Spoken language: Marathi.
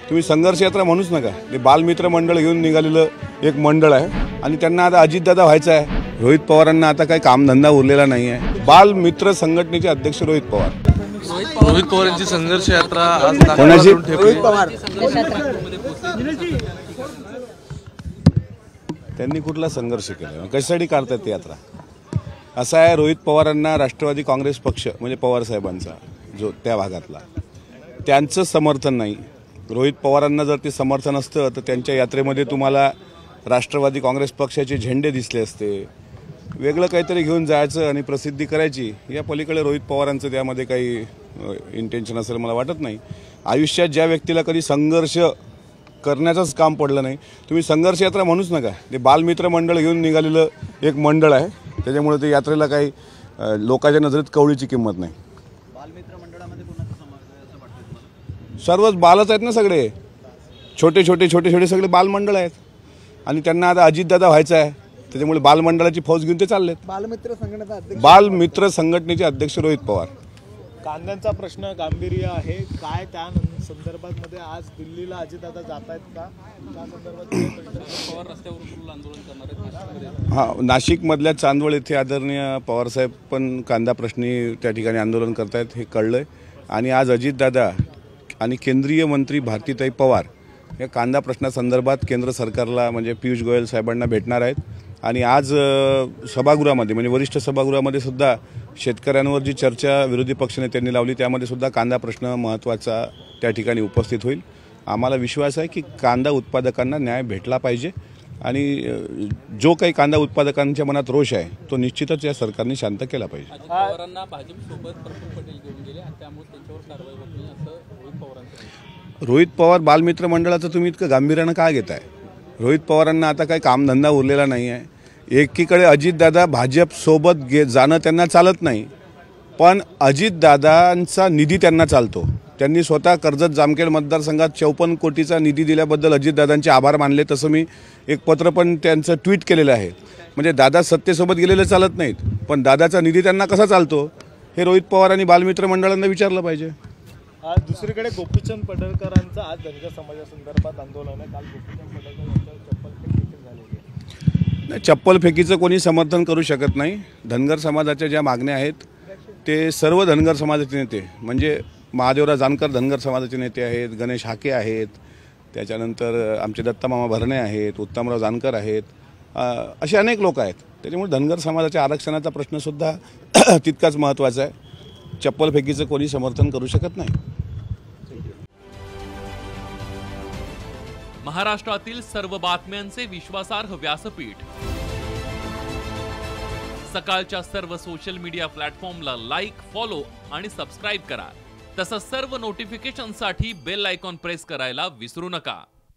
तुम्ही संघर्ष यात्रा म्हणूच नका। ते बालमित्र मंडळ घेऊन निघालेलं एक मंडळ आहे आणि त्यांना आता अजितदादा व्हायचं आहे। रोहित पवारांना आता काही कामधंदा उरलेला नाही आहे। बालमित्र संघटनेचे अध्यक्ष रोहित पवार। रोहित पवारांची संघर्ष यात्रा आज कोणाची? रोहित पवार त्यांनी कुठला संघर्ष केला, कशासाठी काढतात ती यात्रा? असं आहे, रोहित पवारांना राष्ट्रवादी काँग्रेस पक्ष म्हणजे पवार साहेबांचा जो त्या भागातला त्यांचं समर्थन नाही। रोहित पवारांना जर ते समर्थन असतं तर त्यांच्या यात्रेमध्ये तुम्हाला राष्ट्रवादी काँग्रेस पक्षाचे झेंडे दिसले असते, वेगळं काहीतरी घेऊन जायचं आणि प्रसिद्धी करायची। या पलीकडे रोहित पवारांचं त्यामध्ये काही इंटेन्शन असेल मला वाटत नाही। आयुष्यात ज्या व्यक्तीला कधी संघर्ष करण्याचंच काम पडलं नाही, तुम्ही संघर्ष यात्रा म्हणूच नका। ते बालमित्र मंडळ घेऊन निघालेलं एक मंडळ आहे, त्याच्यामुळे ते यात्रेला काही लोकांच्या नजरेत कवळीची किंमत नाही। बालमित्र मंडळामध्ये कोणाचा समावेश आहे असं वाटतं तुम्हाला? सर्वच बालच आहेत ना, सगळे छोटे छोटे सगळे बालमंडळ आहेत आणि त्यांना आता अजितदादा व्हायचं आहे, त्याच्यामुळे बालमंडळाची फौज घेऊन ते चाललेत। बालमित्र संघटनेचे अध्यक्ष रोहित पवार। कांद्यांचा प्रश्न गांभीर्य आहे काय, त्या संदर्भात आज दिल्लीला अजितदादा जात आहेत का, त्या संदर्भात पवार रस्त्यावर आंदोलन करणार आहेत? हां, नाशिकमधल्या चांदवड येथे आदरणीय पवारसाहेब पण कांदा प्रश्नी त्या ठिकाणी आंदोलन करतायत हे कळलंय आणि आज अजितदादा आणि केंद्रीय मंत्री भारतीताई पवार या कांदा प्रश्नासंदर्भात केंद्र सरकारला म्हणजे पियुष गोयल साहेबांना भेटणार आहेत आणि आज सभागृहामध्ये म्हणजे वरिष्ठ सभागृहामध्ये सुद्धा शेतकऱ्यांवर जी चर्चा विरोधी पक्षनेत्यांनी लावली त्यामध्ये सुद्धा कांदा प्रश्न महत्त्वाचा त्या ठिकाणी उपस्थित होईल। आम्हाला विश्वास आहे की कांदा उत्पादकांना न्याय भेटला पाहिजे आणि जो काही कांदा उत्पादकांच्या मनात रोष आहे तो निश्चितच या सरकारने शांत केला पाहिजे। पवारांना भाजपसोबत प्रफुल्ल पटेल घेऊन गेले आणि त्यामुळे त्यांच्यावर कारवाई होत नाही असं रोहित पवारांचं। रोहित पवार बालमित्र मंडळाचं तुम्ही इतकं गांभीर्यानं काय घेताय? रोहित पवारांना आता काही कामधंदा उरलेला नाही आहे। एकीकडे अजितदादा भाजपसोबत जाणं त्यांना चालत नाही, पण अजितदादांचा निधी त्यांना चालतो। त्यांनी स्वतः कर्जत जामखेड मतदारसंघात 54 कोटीचा निधी दिल्याबद्दल अजितदादांचे आभार मानले, तसं मी एक पत्र पण त्यांचं ट्विट केलेलं आहे। म्हणजे दादा सत्तेसोबत गेलेले चालत नाहीत, पण दादाचा निधी त्यांना कसा चालतो हे रोहित पवार आणि बालमित्र मंडळांना विचारलं पाहिजे। दुसरीकडे गोपीचंद पडळकरांचं आज धनगर समाजासंदर्भात आंदोलन आहे। काल गोपीचंद पडळकर यांच्यावर चप्पलफेक देखील झालेली आहे। नाही, चप्पलफेकीचं कोणी समर्थन करू शकत नाही। धनगर समाजाच्या ज्या मागण्या आहेत ते सर्व धनगर समाजाचे नेते म्हणजे महादेवराव जानकर धनगर समाजाचे नेते आहेत, गणेश हाके आहेत, त्याच्यानंतर आमचे दत्तामामा भरणे आहेत, उत्तमराव जानकर आहेत, असे अनेक लोक आहेत। त्याच्यामुळे धनगर समाजाच्या आरक्षणाचा प्रश्नसुद्धा तितकाच महत्त्वाचा आहे। चप्पलफेकीचं कोणी समर्थन करू शकत नाही। महाराष्ट्रातील सर्व बातम्यांचे विश्वासार्ह व्यासपीठ सकाळच्या सर्व सोशल मीडिया प्लॅटफॉर्मला लाईक, फॉलो आणि सबस्क्राईब करा। तसंच सर्व नोटिफिकेशनसाठी बेल आयकॉन प्रेस करायला विसरू नका।